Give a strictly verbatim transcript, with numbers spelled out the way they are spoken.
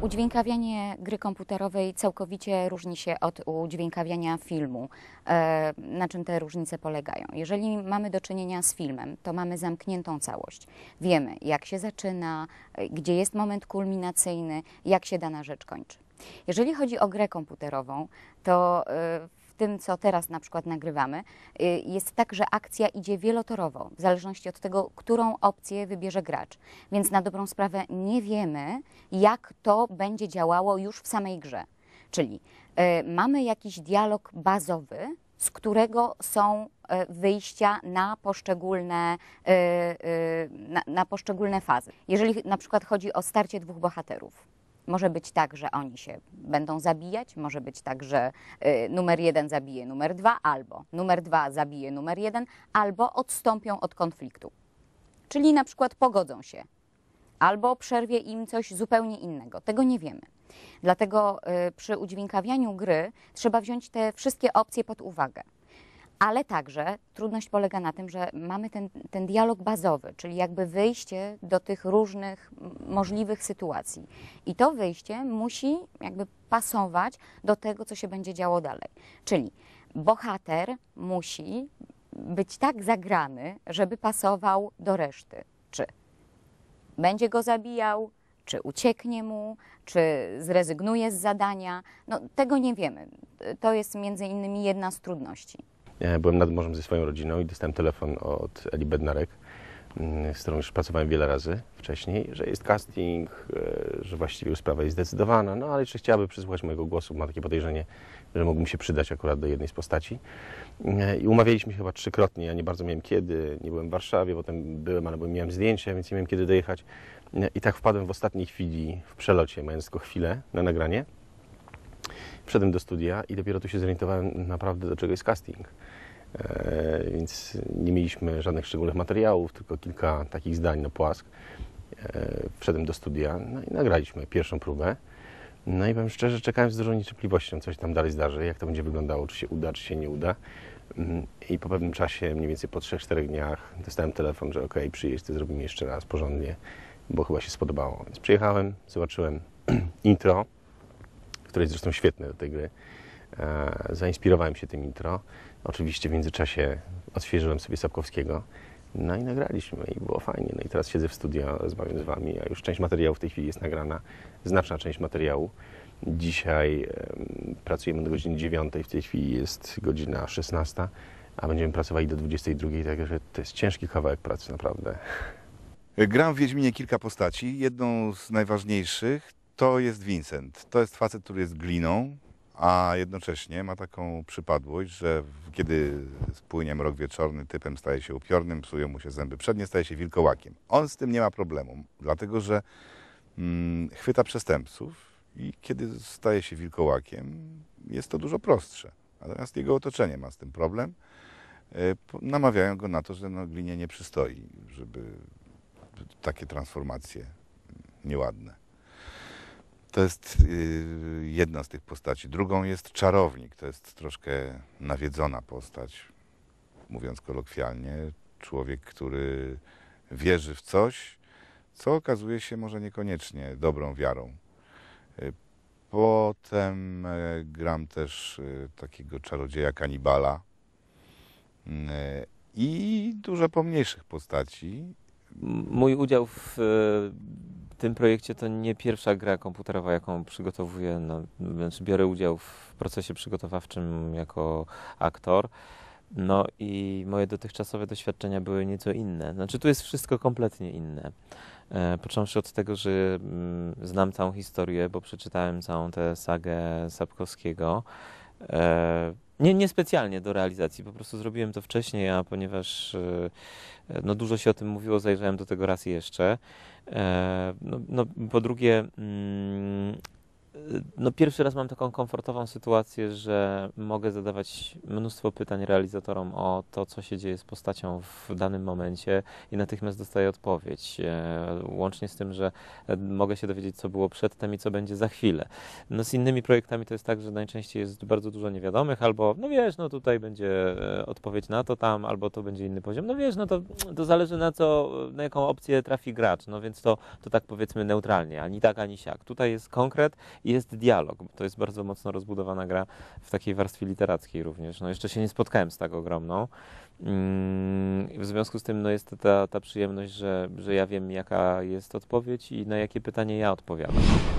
Udźwiękawianie gry komputerowej całkowicie różni się od udźwiękawiania filmu. E, na czym te różnice polegają? Jeżeli mamy do czynienia z filmem, to mamy zamkniętą całość. Wiemy, jak się zaczyna, gdzie jest moment kulminacyjny, jak się dana rzecz kończy. Jeżeli chodzi o grę komputerową, to e, w tym, co teraz na przykład nagrywamy, jest tak, że akcja idzie wielotorowo, w zależności od tego, którą opcję wybierze gracz. Więc na dobrą sprawę nie wiemy, jak to będzie działało już w samej grze. Czyli y, mamy jakiś dialog bazowy, z którego są y, wyjścia na poszczególne, y, y, na, na poszczególne fazy. Jeżeli na przykład chodzi o starcie dwóch bohaterów, może być tak, że oni się będą zabijać, może być tak, że y, numer jeden zabije numer dwa, albo numer dwa zabije numer jeden, albo odstąpią od konfliktu. Czyli na przykład pogodzą się, albo przerwie im coś zupełnie innego. Tego nie wiemy. Dlatego y, przy udźwiękawianiu gry trzeba wziąć te wszystkie opcje pod uwagę. Ale także trudność polega na tym, że mamy ten, ten dialog bazowy, czyli jakby wyjście do tych różnych możliwych sytuacji. I to wyjście musi jakby pasować do tego, co się będzie działo dalej. Czyli bohater musi być tak zagrany, żeby pasował do reszty. Czy będzie go zabijał, czy ucieknie mu, czy zrezygnuje z zadania. No, tego nie wiemy. To jest między innymi jedna z trudności. Byłem nad morzem ze swoją rodziną i dostałem telefon od Eli Bednarek, z którą już pracowałem wiele razy wcześniej, że jest casting, że właściwie już sprawa jest zdecydowana, no ale jeszcze chciałaby przysłuchać mojego głosu, ma takie podejrzenie, że mógłbym się przydać akurat do jednej z postaci. I umawialiśmy się chyba trzykrotnie, ja nie bardzo miałem kiedy, nie byłem w Warszawie, potem byłem, ale miałem zdjęcia, więc nie miałem kiedy dojechać. I tak wpadłem w ostatniej chwili, w przelocie, mając tylko chwilę na nagranie. Wszedłem do studia i dopiero tu się zorientowałem naprawdę, do czego jest casting. E, więc nie mieliśmy żadnych szczególnych materiałów, tylko kilka takich zdań na płask. E, wszedłem do studia, no i nagraliśmy pierwszą próbę. No i powiem szczerze, czekałem z dużą niecierpliwością, co się tam dalej zdarzy, jak to będzie wyglądało, czy się uda, czy się nie uda. I po pewnym czasie, mniej więcej po trzech, czterech dniach, dostałem telefon, że okej, przyjedź, to zrobimy jeszcze raz porządnie, bo chyba się spodobało. Więc przyjechałem, zobaczyłem intro, które jest zresztą świetne do tej gry. E, zainspirowałem się tym intro. Oczywiście w międzyczasie odświeżyłem sobie Sapkowskiego. No i nagraliśmy i było fajnie. No i teraz siedzę w studio, rozmawiam z Wami, a już część materiału w tej chwili jest nagrana. Znaczna część materiału. Dzisiaj e, pracujemy do godziny dziewiątej, w tej chwili jest godzina szesnasta, a będziemy pracowali do dwudziestej drugiej, także to jest ciężki kawałek pracy, naprawdę. Gram w Wiedźminie kilka postaci. Jedną z najważniejszych to jest Vincent. To jest facet, który jest gliną, a jednocześnie ma taką przypadłość, że kiedy spłynie mrok wieczorny, typem staje się upiornym, psują mu się zęby przednie, staje się wilkołakiem. On z tym nie ma problemu, dlatego że mm, chwyta przestępców i kiedy staje się wilkołakiem, jest to dużo prostsze. Natomiast jego otoczenie ma z tym problem. E, namawiają go na to, że no, glinie nie przystoi, żeby takie transformacje nieładne. To jest y, jedna z tych postaci. Drugą jest czarownik. To jest troszkę nawiedzona postać, mówiąc kolokwialnie. Człowiek, który wierzy w coś, co okazuje się może niekoniecznie dobrą wiarą. Y, potem y, gram też y, takiego czarodzieja kanibala y, i dużo pomniejszych postaci. Mój udział w tym projekcie to nie pierwsza gra komputerowa, jaką przygotowuję. No, znaczy biorę udział w procesie przygotowawczym jako aktor. No i moje dotychczasowe doświadczenia były nieco inne. Znaczy tu jest wszystko kompletnie inne. E, począwszy od tego, że mm, znam całą historię, bo przeczytałem całą tę sagę Sapkowskiego. E, Nie, nie specjalnie do realizacji, po prostu zrobiłem to wcześniej, a ponieważ no, dużo się o tym mówiło, zajrzałem do tego raz jeszcze. No, no, po drugie, No pierwszy raz mam taką komfortową sytuację, że mogę zadawać mnóstwo pytań realizatorom o to, co się dzieje z postacią w danym momencie i natychmiast dostaję odpowiedź. E, Łącznie z tym, że e, mogę się dowiedzieć, co było przedtem i co będzie za chwilę. No z innymi projektami to jest tak, że najczęściej jest bardzo dużo niewiadomych, albo no wiesz, no tutaj będzie e, odpowiedź na to tam, albo to będzie inny poziom. No wiesz, no to, to zależy na co, na jaką opcję trafi gracz, no więc to, to tak powiedzmy neutralnie, ani tak, ani siak. Tutaj jest konkret i jest dialog, bo to jest bardzo mocno rozbudowana gra w takiej warstwie literackiej również. No jeszcze się nie spotkałem z tak ogromną. Mm, W związku z tym no jest ta, ta przyjemność, że, że ja wiem, jaka jest odpowiedź i na jakie pytanie ja odpowiadam.